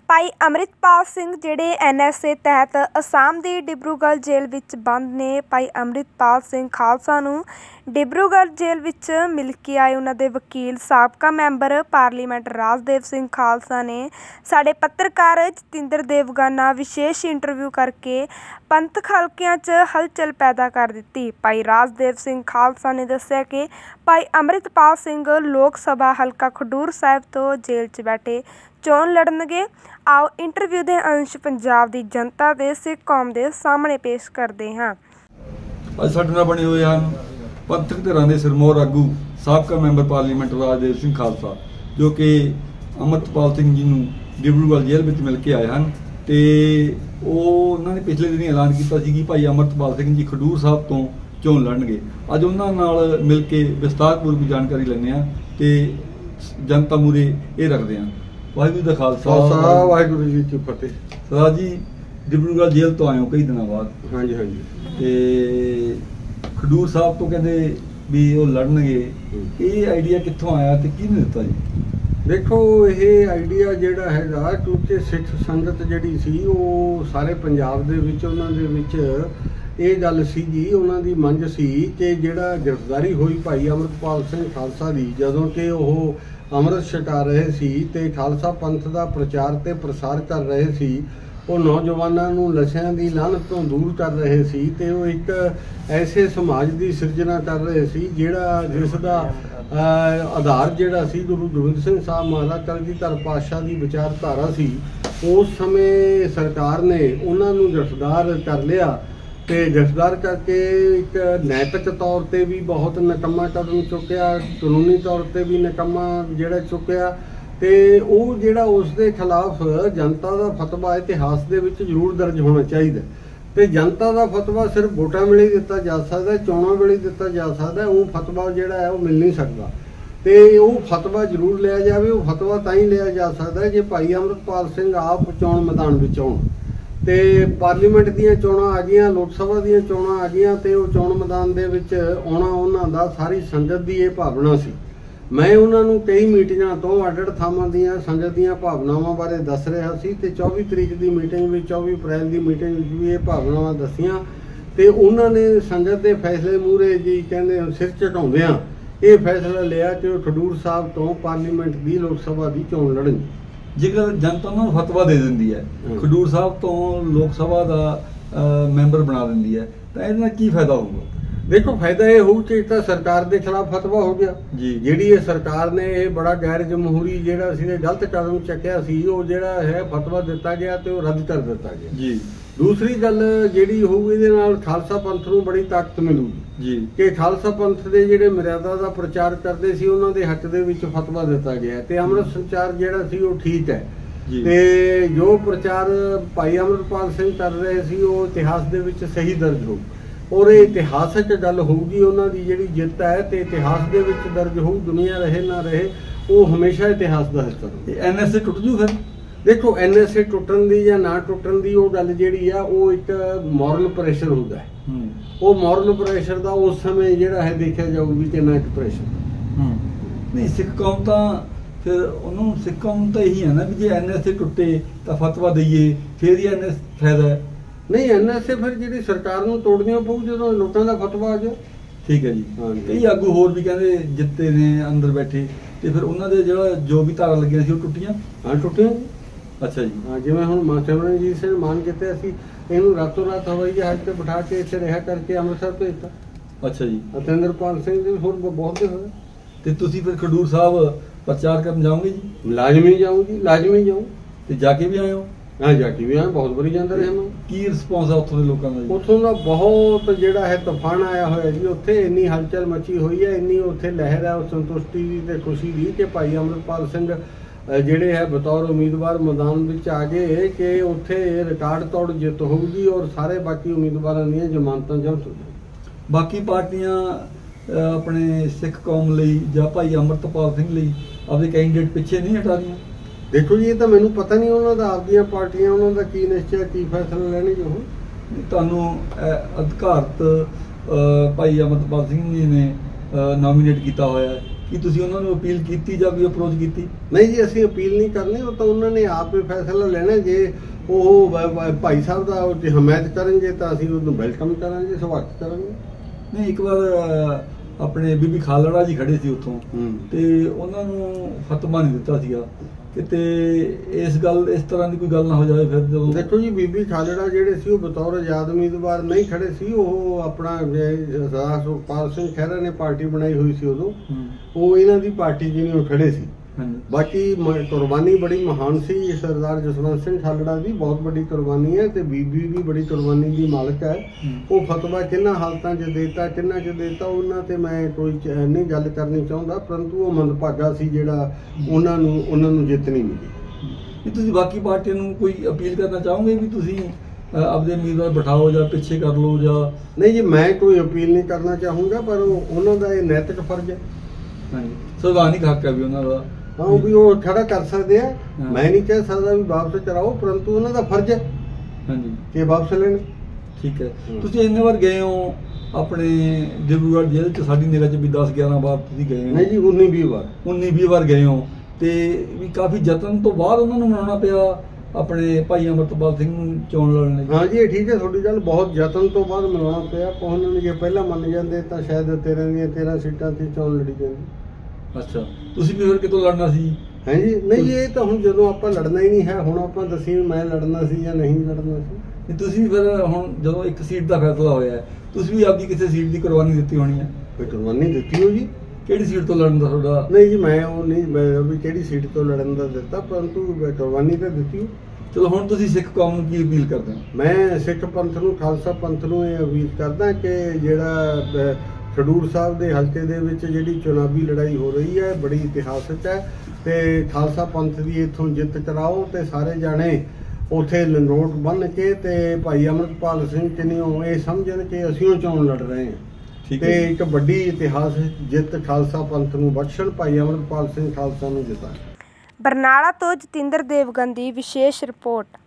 ਭਾਈ ਅੰਮ੍ਰਿਤਪਾਲ ਸਿੰਘ ਜਿਹੜੇ NSA ਤਹਿਤ ਅਸਾਮ ਦੀ ਡਿਬਰੂਗੜ੍ਹ ਜੇਲ੍ਹ ਵਿੱਚ ਬੰਦ ਨੇ। ਭਾਈ ਅੰਮ੍ਰਿਤਪਾਲ ਸਿੰਘ ਖਾਲਸਾ ਨੂੰ ਡਿਬਰੂਗੜ੍ਹ ਜੇਲ੍ਹ ਵਿੱਚ ਮਿਲ ਕੇ ਆਏ ਉਹਨਾਂ ਦੇ ਵਕੀਲ ਸਾਬਕਾ ਮੈਂਬਰ ਪਾਰਲੀਮੈਂਟ ਰਾਜਦੇਵ ਸਿੰਘ ਖਾਲਸਾ ਨੇ ਸਾਡੇ ਪੱਤਰਕਾਰ ਜਤਿੰਦਰ ਦੇਵਗਨ ਨਾਲ ਵਿਸ਼ੇਸ਼ ਇੰਟਰਵਿਊ ਕਰਕੇ ਪੰਥਕ ਹਲਕਿਆਂ 'ਚ ਹਲਚਲ ਪੈਦਾ ਕਰ ਦਿੱਤੀ। ਭਾਈ ਰਾਜਦੇਵ ਸਿੰਘ ਖਾਲਸਾ ਨੇ ਦੱਸਿਆ ਕਿ ਭਾਈ ਅੰਮ੍ਰਿਤਪਾਲ ਸਿੰਘ ਲੋਕ ਸਭਾ ਹਲਕਾ ਖਡੂਰ ਸਾਹਿਬ ਤੋਂ ਜੇਲ੍ਹ 'ਚ ਬੈਠੇ ਚੋਣ ਲੜਨਗੇ। आओ इंटरव्यू के अंश पंजाब की जनता के सिख कौम के सामने पेश करते हैं। अज साडे नाल बने हुए हैं पंथक धिरां दे सिरमौर आगू साबका मैंबर पार्लीमेंट राजदेव सिंह खालसा, जो कि अमृतपाल सिंह जी नूं डिब्रूगढ़ जेल੍ਹ ਵਿੱਚ मिल के आए हैं। तो उन्होंने पिछले दिन ऐलान किया कि भाई अमृतपाल सिंह जी खडूर साहब तो चोण लड़नगे। अज उन्होंने नाल मिल के विस्तारपूर्वक जानकारी लैंदे हैं ते जनता मूहरे ये रखते हैं। वाहिगुरू दा खालसा वाहिगुरू जी की फतेह। सरदार जी डिब्रूगढ़ जेल੍ਹ तो आए हो कई दिनों बाद। हाँ जी हाँ जी। ते खडूर साहब तो कहते भी वो लड़नगे, ये आइडिया कित्थों आया ते किहने दित्ता जी? देखो ये आइडिया जिहड़ा हैगा क्योंकि सिख संगत जिहड़ी सी वो सारे पंजाब दे विच उन्हां दे विच ये गल सी जी, उन्हां दी मंग सी कि जिहड़ा गिरफ्तारी होई भाई अमृतपाल सिंह खालसा दी जदों कि वो अमृत छका रहे सी ते खालसा पंथ का प्रचार ते प्रसार कर रहे सी, वो नौजवानों नूं नशिਆਂ ਦੀ लानत तो दूर कर रहे सी ते वो एक ऐसे समाज की सिरजना कर रहे सी जिहड़ा जिसका आधार जिहड़ा सी गुरु गोबिंद सिंह साहब महाराज कलगीधर पातशाह की विचारधारा सी। उस समय सरकार ने उन्होंने गिरफ्तार कर लिया ते गिरफ्तार करके एक नैतिक तौर पर भी बहुत निकम्मा कदम चुक्या, कानूनी तौर पर भी निकम्मा जिहड़ा चुक्या ते वो जिहड़ा उसके खिलाफ जनता का फतवा इतिहास के विच जरूर दर्ज होना चाहिए। तो जनता का फतवा सिर्फ वोटां वेले ही दिता जा सकता है, चोणां वेले दिता जा सकता है, वो फतवा जिहड़ा है वो मिल नहीं सकता। तो वो फतवा जरूर लिया जाए। वो फतवा तां ही लिया जा सकता है जे भाई अमृतपाल सिंह आप चोण मैदान विच आउण। तो पार्लीमेंट ਦੀਆਂ ਚੋਣਾਂ आ गई, लोक सभा ਦੀਆਂ ਚੋਣਾਂ आ गई, तो वो चोण मैदान ਦੇ ਵਿੱਚ ਆਉਣਾ ਉਹਨਾਂ ਦਾ ਸਾਰੀ ਸੰਗਤ ਦੀ ਇਹ ਭਾਵਨਾ ਸੀ। मैं उन्होंने कई मीटिंगों तो अड थावां ਦੀਆਂ संगत ਦੀਆਂ ਭਾਵਨਾਵਾਂ ਬਾਰੇ ਦੱਸ ਰਿਹਾ ਸੀ ਤੇ 24 ਤਰੀਕ ਦੀ ਮੀਟਿੰਗ ਵਿੱਚ 24 ਅਪ੍ਰੈਲ ਦੀ ਮੀਟਿੰਗ ਵਿੱਚ ਵੀ ਇਹ ਭਾਵਨਾਵਾਂ ਦੱਸੀਆਂ ਤੇ ਉਹਨਾਂ ਨੇ ਸੰਗਤ ਦੇ ਫੈਸਲੇ ਮੂਹਰੇ ਜੀ ਕਹਿੰਦੇ ਸਿਰ ਝੁਕਾਉਂਦਿਆਂ ਇਹ ਫੈਸਲਾ ਲਿਆ ਕਿ ਉਹ ਖਡੂਰ ਸਾਹਿਬ ਤੋਂ ਪਾਰਲੀਮੈਂਟ ਦੀ ਲੋਕ ਸਭਾ ਦੀ ਚੋਣ ਲੜਨ। जेकर जनता उन्होंने फतवा दे दी है खडूर साहब तो लोक सभा का मैंबर बना दी है, तो ये की फायदा होगा? देखो फायदा ये हो कि तो सरकार के खिलाफ फतवा हो गया जी। जी सरकार ने ये बड़ा गैर जमहूरी जिहड़ा सी गलत कदम चुक्या सी, वो जिहड़ा है फतवा दिता गया तो रद्द कर दिता गया जी। दूसरी गल जिहड़ी होਊਗੀ ਇਹਦੇ ਨਾਲ खालसा पंथ ਨੂੰ बड़ी ताकत मिलूगी जी कि खालसा पंथ ਦੇ ਜਿਹੜੇ ਮਰਿਆਦਾ ਦਾ ਪ੍ਰਚਾਰ ਕਰਦੇ ਸੀ ਉਹਨਾਂ ਦੇ ਹੱਕ ਦੇ ਵਿੱਚ ਫਤਵਾ ਦਿੱਤਾ ਗਿਆ ਤੇ ਅੰਮ੍ਰਿਤ ਸੰਚਾਰ ਜਿਹੜਾ ਸੀ ਉਹ ਠੀਕ ਹੈ ਤੇ ਜੋ ਪ੍ਰਚਾਰ ਭਾਈ ਅਮਰਪਾਲ ਸਿੰਘ ਕਰ ਰਹੇ ਸੀ ਉਹ ਇਤਿਹਾਸ ਦੇ ਵਿੱਚ ਸਹੀ ਦਰਜ ਹੋਊ और ये इतिहासक गल होगी उन्होंने जी जित है तो इतिहास के दर्ज हो, दुनिया रहे ना रहे वो हमेशा इतिहास का हिस्सा हो। NSA टुट जू फिर देखो NSA टुटन की या ना टुटन की वो गल जी वो एक मॉरल प्रेशर होता है। वो मॉरल प्रेशर का उस समय जोड़ा है देखा जाऊगी कि ना एक प्रेशर नहीं सिख कौम तो फिर उन्होंने सिख कौम तो यही है ना भी जे NSA टुटे तो फतवा दईए फिर ही NSA फायदा है। नहीं NSA फिर जी सरकार को तोड़निया पऊ जो लोगों का फतवा आ जाए। ठीक है जी। कई आगू होर भी कहते जिते ने अंदर बैठे तो फिर उन्होंने जो भी धारा लगियां सी टुटियां। हाँ टुटियां। अच्छा जी। हाँ जिवें हुण सिमरनजीत सिंह मान किते असीं इहनूं रातों रात हवाई जहाज ते बिठा के इत्थे रिहा करके अमृतसर भेजता। अच्छा जी। अतिंद्रपाल सिंह जी होर बहुत दे होए ते तुसीं फिर खडूर साहब प्रचार करन जाओगे जी? लाजमी जाऊँ जी, लाजमी जाऊँ। ते जाके भी आए हो? हाँ जाके भी आए, बहुत बड़ी जाता रहे मैं। की रिस्पॉन्स है उत्थों दे लोकां दा? उत्थों दा बहुत जिहड़ा है तूफान आया होया जी। उत्थे इन्नी हलचल मची हुई है, इन्नी उत्थे लहर है उस संतुष्टि दी ते खुशी दी कि भाई अमृतपाल सिंह जिहड़े है बतौर उम्मीदवार मैदान विच आ गए कि उत्थे रिकॉर्ड तोड़ जित होगी और सारे बाकी उम्मीदवारों दी जमानतां जब्त हो जाएगी। बाकी पार्टियां अपने सिख कौम लई जां भाई अमृतपाल सिंह लई अपने कैंਡੀਡੇਟ पिछे नहीं हटा रही? देखो जी ये तो मैनू पता नहीं उन्होंने आपदियां पार्टियां उन्होंने की निश्चय की फैसला लेने जो तुहानू अधिकारत भाई अमृतपाल सिंह जी ने नॉमीनेट किया होया ਕੀ ਤੁਸੀਂ ਉਹਨਾਂ ਨੂੰ ਅਪੀਲ ਕੀਤੀ ਜਾਂ ਕੋਈ ਅਪਰੋਚ ਕੀਤੀ? ਨਹੀਂ ਜੀ, ਅਸੀਂ ਅਪੀਲ ਨਹੀਂ ਕਰਨੀ, ਉਹ ਤਾਂ ਉਹਨਾਂ ਨੇ ਆਪ ਹੀ ਫੈਸਲਾ ਲੈਣਾ। ਜੇ ਉਹ ਭਾਈ ਸਾਹਿਬ ਦਾ ਉਹ ਜੇ ਹਮਾਇਤ ਕਰਨਗੇ ਤਾਂ ਅਸੀਂ ਉਹਨੂੰ ਵੈਲਕਮ ਕਰਾਂਗੇ, ਸਵਾਗਤ ਕਰਾਂਗੇ। ਨਹੀਂ, ਇੱਕ ਵਾਰ ਆਪਣੇ ਬੀਬੀ ਖਾਲੜਾ ਜੀ ਖੜੇ ਸੀ ਉੱਥੋਂ ਤੇ ਉਹਨਾਂ ਨੂੰ ਫਤਵਾ ਨਹੀਂ ਦਿੱਤਾ ਸੀਗਾ ਕਿਤੇ ਇਸ ਤਰ੍ਹਾਂ ਦੀ ਕੋਈ ਗੱਲ ਨਾ ਹੋ ਜਾਵੇ। ਫਿਰ ਜਦੋਂ ਦੇਖੋ ਜੀ, ਬੀਬੀ ਖਾਲੜਾ ਜਿਹੜੇ ਸੀ ਉਹ ਬਤੌਰ ਆਜ਼ਾਦ ਉਮੀਦਵਾਰ ਨਹੀਂ ਖੜੇ ਸੀ, ਉਹ ਆਪਣਾ ਸਰਦਾਰ ਸੁਖਪਾਲ ਸਿੰਘ ਖਹਿਰਾ ਨੇ ਪਾਰਟੀ ਬਣਾਈ ਹੋਈ ਸੀ ਉਦੋਂ, ਉਹ ਇਹਨਾਂ ਦੀ ਪਾਰਟੀ ਜਿਹਨੇ ਖੜੇ ਸੀ। ਬਾਕੀ ਕੁਰਬਾਨੀ ਬੜੀ ਮਹਾਨ ਸੀ ਸਰਦਾਰ ਜਸਵੰਤ ਸਿੰਘ ਖਾਲੜਾ ਦੀ, ਬਹੁਤ ਵੱਡੀ ਕੁਰਬਾਨੀ ਹੈ ਤੇ ਬੀਬੀ ਵੀ ਬੜੀ ਕੁਰਬਾਨੀ ਦੀ ਮਾਲਕ ਹੈ। ਉਹ ਫਤਵਾ ਕਿੰਨਾ ਹਾਲਤਾਂ 'ਚ ਦੇਤਾ, ਕਿੰਨਾ 'ਚ ਦੇਤਾ, ਉਹਨਾਂ ਤੇ ਮੈਂ ਕੋਈ ਨਹੀਂ ਗੱਲ ਕਰਨੀ ਚਾਹੁੰਦਾ, ਪਰੰਤੂ ਉਹ ਮੰਦਭਾਗਾ ਸੀ ਜਿਹੜਾ ਉਹਨਾਂ ਨੂੰ ਜਿੱਤ ਨਹੀਂ ਮਿਲੀ। ਤੁਸੀਂ ਬਾਕੀ ਪਾਰਟੀਆਂ ਨੂੰ ਕੋਈ ਅਪੀਲ ਕਰਨਾ ਚਾਹੋਗੇ ਵੀ ਤੁਸੀਂ ਆਪਦੇ ਉਮੀਦਵਾਰ ਬਿਠਾਓ ਜਾਂ ਪਿੱਛੇ ਕਰ ਲਓ ਜਾਂ? ਨਹੀਂ ਜੀ, ਮੈਂ ਕੋਈ ਅਪੀਲ ਨਹੀਂ ਕਰਨਾ ਚਾਹੂੰਗਾ, ਪਰ ਉਹਨਾਂ ਦਾ ਇਹ ਨੈਤਿਕ ਫਰਜ਼ ਹੈ। ਹਾਂਜੀ, ਸੰਵਿਧਾਨਿਕ ਹੱਕ ਹੈ ਵੀ ਉਹਨਾਂ ਦਾ। ਹਾਂ, ਵੀ ਉਹ ਖੜਾ ਕਰ ਸਕਦੇ ਆ, ਮੈਂ ਨਹੀਂ ਕਹਿ ਸਕਦਾ ਵੀ ਵਾਪਸ ਕਰਾਓ, ਪਰੰਤੂ ਉਹਨਾਂ ਦਾ ਫਰਜ਼ ਹੈ ਹਾਂਜੀ ਕਿ ਵਾਪਸ ਲੈਣ। ਠੀਕ ਹੈ। ਤੁਸੀਂ ਇੰਨੇ ਵਾਰ ਗਏ ਹੋ ਆਪਣੇ ਡਿਬਰੂਗੜ੍ਹ ਜੇਲ੍ਹ 'ਚ, ਸਾਡੀ ਨਿਗਾਹ 'ਚ ਵੀ 10-11 ਵਾਰ ਤੁਸੀਂ ਗਏ ਹੋ। ਨਹੀਂ ਜੀ, 19-20 ਵਾਰ ਗਏ ਹੋ ਤੇ ਵੀ ਕਾਫੀ ਯਤਨ ਤੋਂ ਬਾਅਦ ਉਹਨਾਂ ਨੂੰ ਮਨਾਉਣਾ ਪਿਆ ਆਪਣੇ ਭਾਈ ਅਮਰਤਪਾਲ ਸਿੰਘ ਨੂੰ ਚੋਣ ਲੜਨ ਲਈ। ਹਾਂ ਜੀ, ਇਹ ਠੀਕ ਹੈ ਤੁਹਾਡੀ ਗੱਲ, ਬਹੁਤ ਯਤਨ ਤੋਂ ਬਾਅਦ ਮਨਾਉਣਾ ਪਿਆ। ਉਹਨਾਂ ਨੇ ਜੇ ਪਹਿਲਾਂ ਮੰਨ ਜਾਂਦੇ ਤਾਂ ਸ਼ਾਇਦ 13 ਸੀਟਾਂ ਤੇ ਚੋਣ ਲੜੀ ਜਾਂਦੀ। ਅੱਛਾ, ਤੁਸੀਂ ਵੀ ਫਿਰ ਕਿਤੋਂ ਲੜਨਾ ਸੀ? ਹਾਂਜੀ, ਨਹੀਂ ਇਹ ਤਾਂ ਹੁਣ ਜਦੋਂ ਆਪਾਂ ਲੜਨਾ ਹੀ ਨਹੀਂ ਹੈ, ਹੁਣ ਆਪਾਂ ਦੱਸੀ ਮੈਂ ਲੜਨਾ ਸੀ ਜਾਂ ਨਹੀਂ ਲੜਨਾ ਸੀ। ਤੁਸੀਂ ਫਿਰ ਹੁਣ ਜਦੋਂ ਇੱਕ ਸੀਟ ਦਾ ਫੈਸਲਾ ਹੋਇਆ, ਤੁਸੀਂ ਵੀ ਆਪਦੀ ਕਿਸੇ ਸੀਟ ਦੀ ਕੁਰਬਾਨੀ ਦਿੱਤੀ ਹੋਣੀ ਹੈ? ਕੋਈ ਕੁਰਬਾਨੀ ਦਿੱਤੀ ਹੋ ਜੀ? ਕਿਹੜੀ ਸੀਟ ਤੋਂ ਲੜਨ ਦਾ ਤੁਹਾਡਾ? ਨਹੀਂ ਜੀ, ਮੈਂ ਉਹ ਨਹੀਂ ਵੀ ਕਿਹੜੀ ਸੀਟ ਤੋਂ ਲੜਨ ਦਾ ਦਿੱਤਾ, ਪਰੰਤੂ ਕੁਰਬਾਨੀ ਤਾਂ ਦਿੱਤੀ। ਚਲੋ, ਹੁਣ ਤੁਸੀਂ ਸਿੱਖ ਕੌਮ ਨੂੰ ਕੀ ਅਪੀਲ ਕਰਦੇ ਹੋ? ਮੈਂ ਸਿੱਖ ਪੰਥ ਨੂੰ, ਖਾਲਸਾ ਪੰਥ ਨੂੰ ਇਹ ਅਪੀਲ ਕਰਦਾ ਕਿ ਜਿਹੜਾ ਖਡੂਰ ਸਾਹਿਬ ਦੇ ਹਲਕੇ ਦੇ ਵਿੱਚ ਜਿਹੜੀ ਚੁਣਾਵੀ ਲੜਾਈ ਹੋ ਰਹੀ ਹੈ ਬੜੀ ਇਤਿਹਾਸਕ ਹੈ ਤੇ ਖਾਲਸਾ ਪੰਥ ਦੀ ਇੱਥੋਂ ਜਿੱਤ ਕਰਾਓ ਤੇ ਸਾਰੇ ਜਾਣੇ ਉੱਥੇ ਲੰਗੋਟ ਬੰਨ੍ਹ ਕੇ ਤੇ ਭਾਈ ਅਮਰਤਪਾਲ ਸਿੰਘ ਚੰਨੀਓ ਇਹ ਸਮਝਣ ਕਿ ਅਸੀਂ ਉਹ ਚੋਣ ਲੜ ਰਹੇ ਹਾਂ ਤੇ ਇੱਕ ਵੱਡੀ ਇਤਿਹਾਸਕ ਜਿੱਤ ਖਾਲਸਾ ਪੰਥ ਨੂੰ ਬਖਸ਼ਣ, ਭਾਈ ਅਮਰਤਪਾਲ ਸਿੰਘ ਖਾਲਸਾ ਨੂੰ ਜਿਤਾਉਣ। ਬਰਨਾਲਾ ਤੋਂ ਜਤਿੰਦਰ ਦੇਵਗਨ ਦੀ ਵਿਸ਼ੇਸ਼ ਰਿਪੋਰਟ।